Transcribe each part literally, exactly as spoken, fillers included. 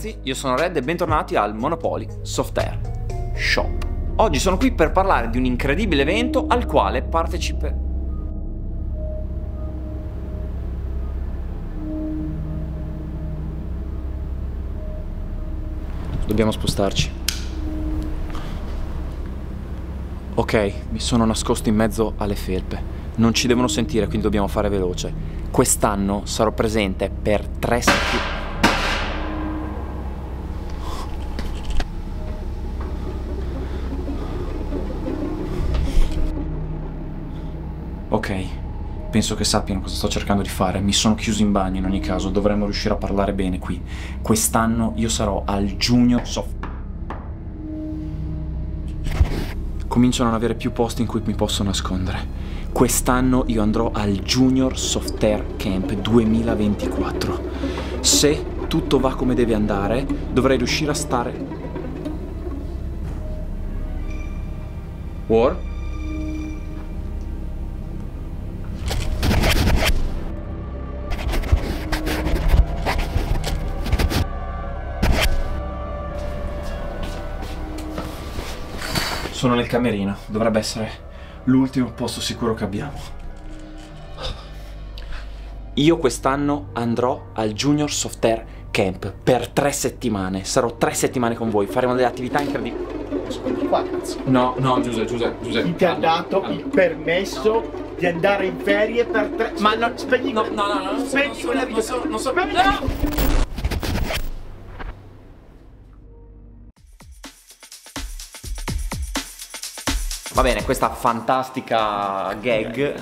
ragazzi, io sono Red e bentornati al Monopoly Soft Air Shop. Oggi sono qui per parlare di un incredibile evento al quale partecipe... Dobbiamo spostarci. Ok, mi sono nascosto in mezzo alle felpe. Non ci devono sentire, quindi dobbiamo fare veloce. Quest'anno sarò presente per tre settimane. Ok, penso che sappiano cosa sto cercando di fare. Mi sono chiuso in bagno in ogni caso, dovremmo riuscire a parlare bene qui. Quest'anno io sarò al Junior Soft... Comincio a non avere più posti in cui mi posso nascondere. Quest'anno io andrò al Junior Soft Air Camp duemilaventiquattro. Se tutto va come deve andare, dovrei riuscire a stare... War? Sono nel camerino, dovrebbe essere l'ultimo posto sicuro che abbiamo. Io quest'anno andrò al Junior Soft Air Camp per tre settimane. Sarò tre settimane con voi, faremo delle attività incredibili. Ascolti qua, cazzo. No, no, Giuseppe, Giuseppe, Giuseppe. Chi ti ha dato allora. il permesso no. di andare in ferie per tre... Ma no, spegni... No, no, no, no, non spegni so, quella non so, non so, spegni... no! Va bene, questa fantastica gag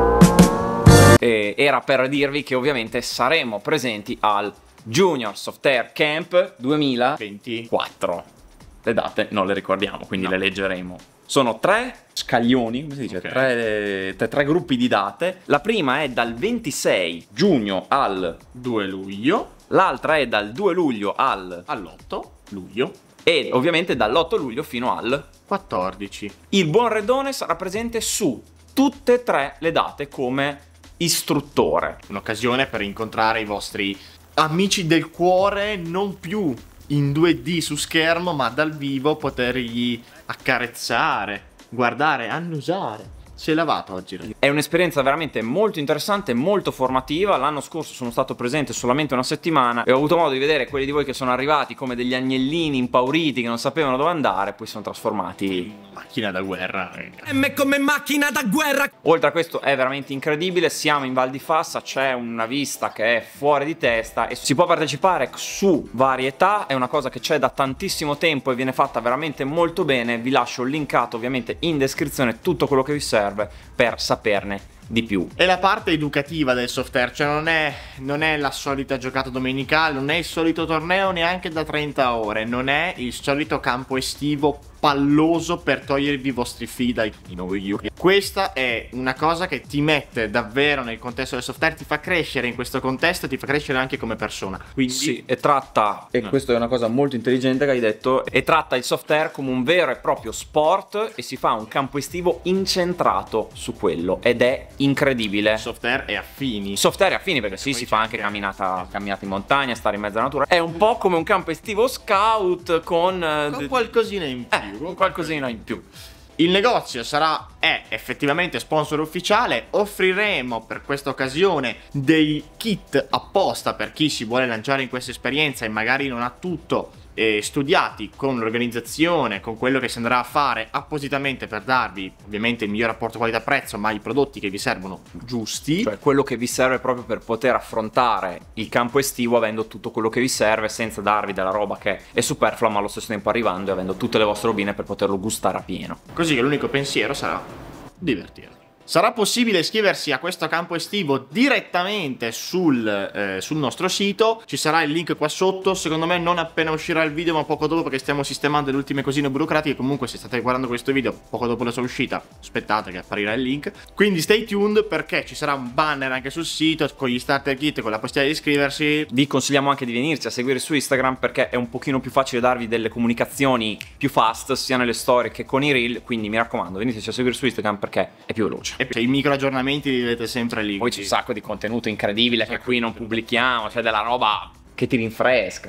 eh, era per dirvi che ovviamente saremo presenti al Junior Soft Air Camp duemilaventiquattro. Le date non le ricordiamo, quindi no. Le leggeremo. Sono tre scaglioni, come si dice? Okay. Tre, tre, tre gruppi di date. La prima è dal ventisei giugno al due luglio. L'altra è dal due luglio al all'otto luglio. E ovviamente dall'otto luglio fino al quattordici. Il buon Redone sarà presente su tutte e tre le date come istruttore. Un'occasione per incontrare i vostri amici del cuore, non più in due D su schermo, ma dal vivo potergli accarezzare, guardare, annusare. Si è lavato oggi. È un'esperienza veramente molto interessante, molto formativa. L'anno scorso sono stato presente solamente una settimana e ho avuto modo di vedere quelli di voi che sono arrivati come degli agnellini impauriti che non sapevano dove andare, poi sono trasformati macchina da guerra. M come macchina da guerra. Oltre a questo è veramente incredibile. Siamo in Val di Fassa, c'è una vista che è fuori di testa e si può partecipare su varietà. È una cosa che c'è da tantissimo tempo e viene fatta veramente molto bene. Vi lascio linkato ovviamente in descrizione tutto quello che vi serve per saperne di più. È la parte educativa del soft air, cioè non è, non è la solita giocata domenicale, non è il solito torneo neanche da trenta ore, non è il solito campo estivo palloso per togliervi i vostri figli dai io. Questa è una cosa che ti mette davvero nel contesto del soft air, ti fa crescere in questo contesto e ti fa crescere anche come persona. Quindi sì, e tratta, e no. Questa è una cosa molto intelligente che hai detto, e tratta il soft air come un vero e proprio sport e si fa un campo estivo incentrato su quello ed è incredibile. Soft air e affini. Soft air e affini perché sì, si fa anche camminata, camminata in montagna, stare in mezzo alla natura. È un po' come un campo estivo scout con, con qualcosina in più. Eh, qualcosina in più. Il negozio sarà, è effettivamente sponsor ufficiale. Offriremo per questa occasione dei kit apposta per chi si vuole lanciare in questa esperienza e magari non ha tutto eh, studiati con l'organizzazione, con quello che si andrà a fare appositamente per darvi ovviamente il miglior rapporto qualità-prezzo, ma i prodotti che vi servono giusti. Cioè quello che vi serve proprio per poter affrontare il campo estivo avendo tutto quello che vi serve senza darvi della roba che è superflua ma allo stesso tempo arrivando e avendo tutte le vostre robine per poterlo gustare a pieno. Così che l'unico pensiero sarà divertirvi. Sarà possibile iscriversi a questo campo estivo direttamente sul, eh, sul nostro sito. Ci sarà il link qua sotto. Secondo me non appena uscirà il video, ma poco dopo, perché stiamo sistemando le ultime cosine burocratiche. Comunque se state guardando questo video poco dopo la sua uscita, aspettate che apparirà il link. Quindi stay tuned, perché ci sarà un banner anche sul sito con gli starter kit, con la possibilità di iscriversi. Vi consigliamo anche di venirci a seguire su Instagram, perché è un pochino più facile darvi delle comunicazioni più fast sia nelle storie che con i reel. Quindi mi raccomando, veniteci a seguire su Instagram perché è più veloce. E i micro aggiornamenti li vedete sempre lì. Poi c'è un sacco di contenuto incredibile che qui non pubblichiamo, c'è della roba che ti rinfresca.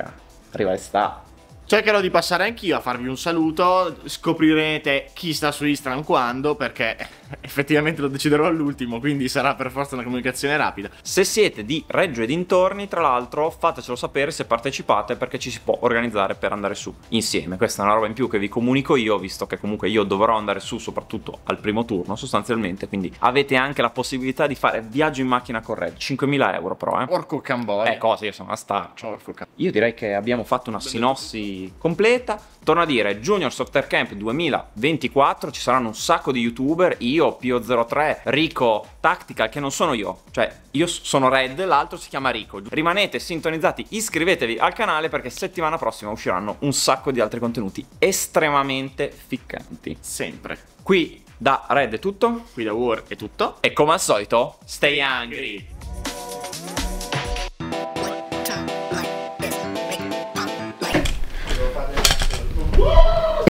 arriva l'estate. Cercherò di passare anch'io a farvi un saluto, scoprirete chi sta su Instagram quando, perché effettivamente lo deciderò all'ultimo, quindi sarà per forza una comunicazione rapida. Se siete di Reggio e dintorni, tra l'altro, fatecelo sapere se partecipate, perché ci si può organizzare per andare su insieme. Questa è una roba in più che vi comunico io, visto che comunque io dovrò andare su soprattutto al primo turno sostanzialmente, quindi avete anche la possibilità di fare viaggio in macchina con Red, cinquemila euro però, eh. Porco cambone. Eh, cosa, io sono una star. Porco cambone. Io direi che abbiamo fatto una sinossi completa. Torno a dire, Junior Software Camp duemilaventiquattro, ci saranno un sacco di youtuber, io, Pio zero tre, Rico, Tactical, che non sono io, cioè io sono Red, l'altro si chiama Rico. Rimanete sintonizzati, iscrivetevi al canale perché settimana prossima usciranno un sacco di altri contenuti estremamente ficcanti. Sempre. Qui da Red è tutto, Qui da War è tutto. e come al solito, stay angry!